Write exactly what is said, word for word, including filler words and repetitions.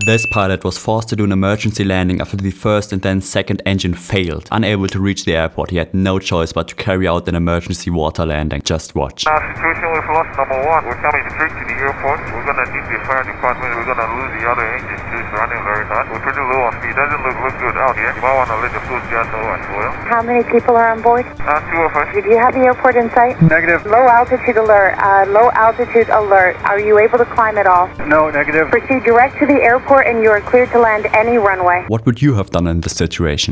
This pilot was forced to do an emergency landing after the first and then second engine failed. Unable to reach the airport, he had no choice but to carry out an emergency water landing. Just watch. Now, situation with loss number one. We're coming straight to the airport. We're gonna need the fire department. We're gonna lose the other engine too. It's running very hot. We're pretty low on speed. Doesn't look, look good out here. You might wanna let the fluid gas go as well. How many people are on board? Uh, two of us. Did you have the airport in sight? Negative. Low altitude alert. Uh, low altitude alert. Are you able to climb at all? No, negative. Proceed direct to the airport and you are cleared to land any runway. What would you have done in this situation?